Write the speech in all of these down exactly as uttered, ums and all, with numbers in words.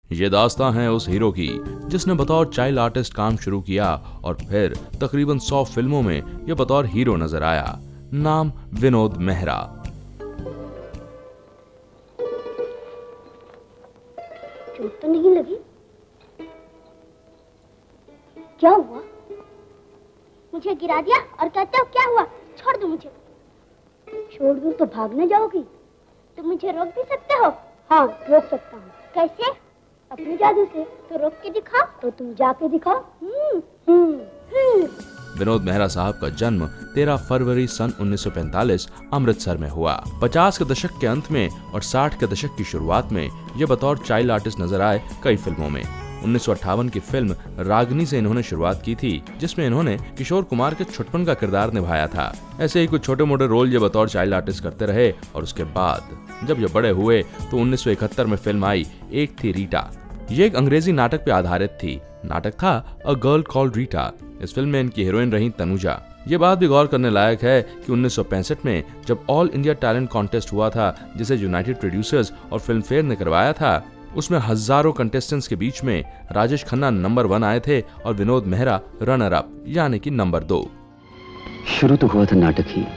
ये दास्तां है उस हीरो की जिसने बतौर चाइल्ड आर्टिस्ट काम शुरू किया और फिर तकरीबन सौ फिल्मों में ये बतौर हीरो नजर आया। नाम विनोद मेहरा। चोट तो नहीं लगी? क्या हुआ? मुझे गिरा दिया और कहते हो क्या हुआ? छोड़ दो मुझे। छोड़ दूं तो भाग न जाओगी? तुम मुझे रोक भी सकते हो? हाँ, रोक सकता हूँ। कैसे? अपने जादू से। तो रोक के दिखाओ। तो तुम जाके दिखाओ। हम्म हम्म हम्म। विनोद मेहरा साहब का जन्म तेरह फरवरी सन उन्नीस सौ पैंतालीस अमृतसर में हुआ। पचास के दशक के अंत में और साठ के दशक की शुरुआत में ये बतौर चाइल्ड आर्टिस्ट नजर आए कई फिल्मों में। उन्नीस सौ अट्ठावन की फिल्म रागनी से इन्होंने शुरुआत की थी, जिसमें इन्होंने किशोर कुमार के छुटपन का किरदार निभाया था। ऐसे ही कुछ छोटे मोटे रोल ये बतौर चाइल्ड आर्टिस्ट करते रहे और उसके बाद जब ये बड़े हुए तो उन्नीस सौ इकहत्तर में फिल्म आई एक थी रीटा। ये एक अंग्रेजी नाटक पे आधारित थी। नाटक था अ गर्ल कॉल्ड रीटा। इस फिल्म में इनकी हीरोइन रही तनुजा। ये बात भी गौर करने लायक है कि उन्नीस सौ पैंसठ में जब ऑल इंडिया टैलेंट कॉन्टेस्ट हुआ था, जिसे यूनाइटेड प्रोड्यूसर्स और फिल्म फेयर ने करवाया था, उसमें हजारों कंटेस्टेंट्स के बीच में राजेश खन्ना नंबर वन आए थे और विनोद मेहरा रनर अप यानी कि नंबर दो। शुरू तो हुआ था नाटक ही,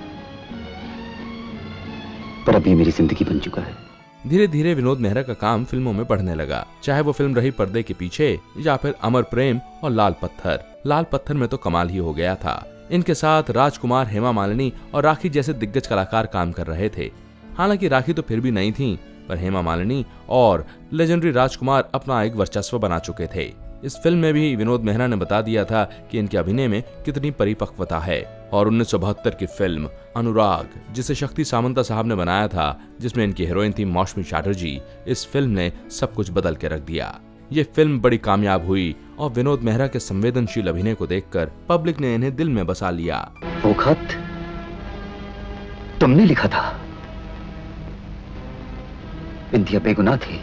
पर अब ये मेरी जिंदगी बन चुका है। धीरे धीरे विनोद मेहरा का काम फिल्मों में बढ़ने लगा, चाहे वो फिल्म रही पर्दे के पीछे या फिर अमर प्रेम और लाल पत्थर। लाल पत्थर में तो कमाल ही हो गया था। इनके साथ राजकुमार, हेमा मालिनी और राखी जैसे दिग्गज कलाकार काम कर रहे थे। हालांकि राखी तो फिर भी नहीं थी, पर हेमा मालिनी और लेजेंडरी राजकुमार अपना एक वर्चस्व बना चुके थे। इस फिल्म में भी विनोद मेहरा ने बता दिया था कि इनके अभिनय में कितनी परिपक्वता है। और उन्नीस सौ बहत्तर की फिल्म अनुराग, जिसे शक्ति सामंता साहब ने बनाया था, जिसमें इनकी हीरोइन थी मौसमी चैटर्जी, इस फिल्म ने सब कुछ बदल के रख दिया। ये फिल्म बड़ी कामयाब हुई और विनोद मेहरा के संवेदनशील अभिनय को देखकर पब्लिक ने इन्हें दिल में बसा लिया। वो खत तुमने लिखा था? बिंदिया बेगुनाह थी।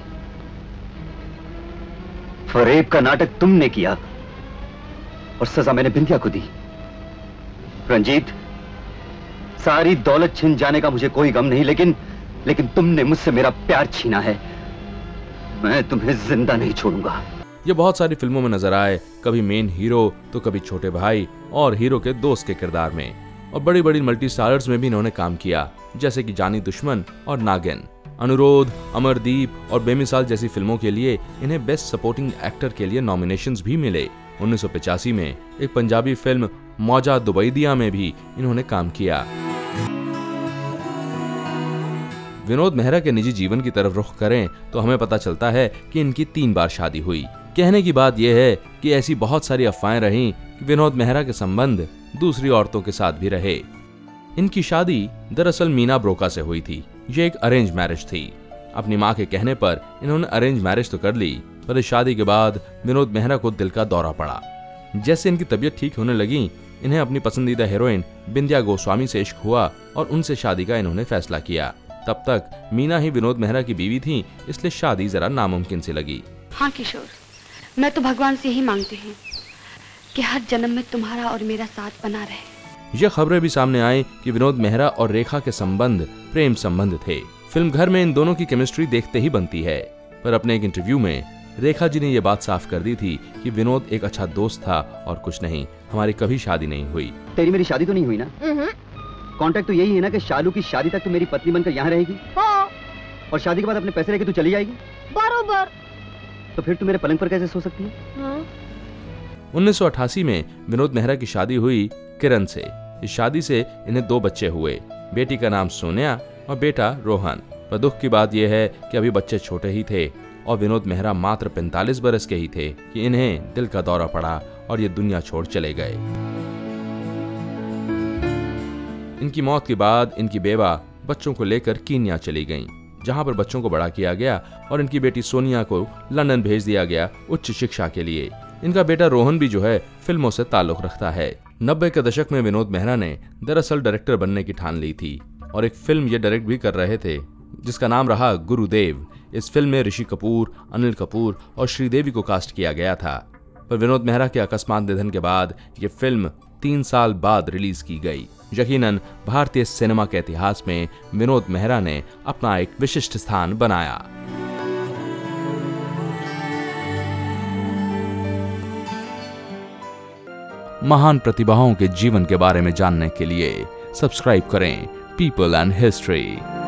फरेब का नाटक तुमने किया और सजा मैंने बिंदिया को दी। रंजीत, सारी दौलत छिन जाने का मुझे कोई गम नहीं, लेकिन लेकिन तुमने मुझसे मेरा प्यार छीना है। मैं तुम्हें जिंदा नहीं छोड़ूंगा। ये बहुत सारी फिल्मों में नजर आए, कभी मेन हीरो तो कभी छोटे भाई और हीरो के दोस्त के किरदार में। और बड़ी बड़ी मल्टी स्टारर्स में भी इन्होंने काम किया, जैसे कि जानी दुश्मन और नागिन। अनुरोध, अमरदीप और बेमिसाल जैसी फिल्मों के लिए इन्हें बेस्ट सपोर्टिंग एक्टर के लिए नॉमिनेशंस भी मिले। उन्नीस सौ पचासी में एक पंजाबी फिल्म मौजा दुबैदिया में भी इन्होंने काम किया। विनोद मेहरा के निजी जीवन की तरफ रुख करें तो हमें पता चलता है कि इनकी तीन बार शादी हुई। कहने की बात यह है कि ऐसी बहुत सारी अफवाहें रहीं कि विनोद मेहरा के संबंध दूसरी औरतों के साथ भी रहे। इनकी शादी दरअसल मीना ब्रोका से हुई थी। ये एक अरेंज मैरिज थी। अपनी मां के कहने पर इन्होंने अरेंज मैरिज तो कर ली, पर इस शादी के बाद विनोद मेहरा को दिल का दौरा पड़ा। जैसे इनकी तबीयत ठीक होने लगी, इन्हें अपनी पसंदीदा हीरोइन बिंदिया गोस्वामी से इश्क हुआ और उनसे शादी का इन्होंने फैसला किया। तब तक मीना ही विनोद मेहरा की बीवी थी, इसलिए शादी जरा नामुमकिन सी लगी। हाँ किशोर, मैं तो भगवान से ही मांगती हूँ कि हर जन्म में तुम्हारा और मेरा साथ बना रहे। ये खबरें भी सामने आई कि विनोद मेहरा और रेखा के संबंध प्रेम संबंध थे। फिल्म घर में इन दोनों की केमिस्ट्री देखते ही बनती है, पर अपने एक इंटरव्यू में रेखा जी ने यह बात साफ कर दी थी कि विनोद एक अच्छा दोस्त था और कुछ नहीं, हमारी कभी शादी नहीं हुई। तेरी मेरी शादी तो नहीं हुई ना? कॉन्ट्रैक्ट तो यही है ना कि शालू की शादी तक तो मेरी पत्नी बनकर यहाँ रहेगी। हाँ। और शादी के बाद अपने पैसे लेके तू चली जाएगी। बरोबर। तो फिर तू मेरे पलंग पर कैसे सो सकती है? हाँ। उन्नीस सौ अठासी में विनोद मेहरा की शादी हुई किरण से। इस शादी से इन्हें दो बच्चे हुए, बेटी का नाम सोनिया और बेटा रोहन। पर दुख की बात यह है कि अभी बच्चे छोटे ही थे और विनोद मेहरा मात्र पैंतालीस बरस के ही थे कि इन्हें दिल का दौरा पड़ा और ये दुनिया छोड़ चले गए। इनकी मौत के बाद इनकी बेवा बच्चों को लेकर कीनिया चली गईं, जहां पर बच्चों को बड़ा किया गया और इनकी बेटी सोनिया को लंदन भेज दिया गया उच्च शिक्षा के लिए। इनका बेटा रोहन भी जो है फिल्मों से ताल्लुक रखता है। नब्बे के दशक में विनोद मेहरा ने दरअसल डायरेक्टर बनने की ठान ली थी और एक फिल्म ये डायरेक्ट भी कर रहे थे जिसका नाम रहा गुरुदेव। इस फिल्म में ऋषि कपूर, अनिल कपूर और श्रीदेवी को कास्ट किया गया था, पर विनोद मेहरा के अकस्मात निधन के बाद ये फिल्म तीन साल बाद रिलीज की गई। यकीनन भारतीय सिनेमा के इतिहास में विनोद मेहरा ने अपना एक विशिष्ट स्थान बनाया। महान प्रतिभाओं के जीवन के बारे में जानने के लिए सब्सक्राइब करें पीपल एंड हिस्ट्री।